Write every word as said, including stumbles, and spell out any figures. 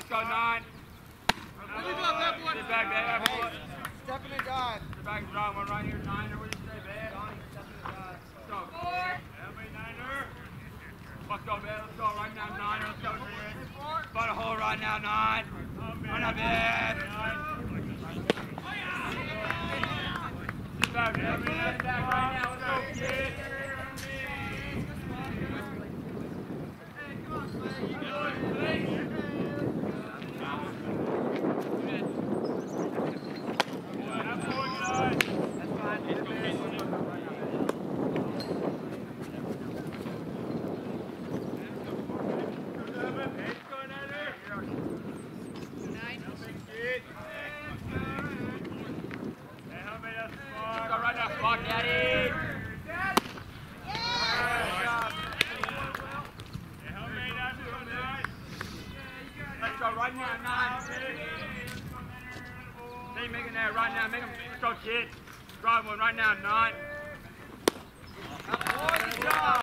go nine. Sit back there. Step in the dive. Sit back and drive one right here. Niner, what do you say, man? Let's go. Everybody niner. Let's go, man. Let's go right now, niner. Let's go, man. Find a hole right now, nine. Right now, man. Sit back, man. Sit back right now. Let's go, kid. Fuck, Daddy! Let's go right now, nine. They making that right now. Make them, let's go, kid. Drive one right now, nine. Good job.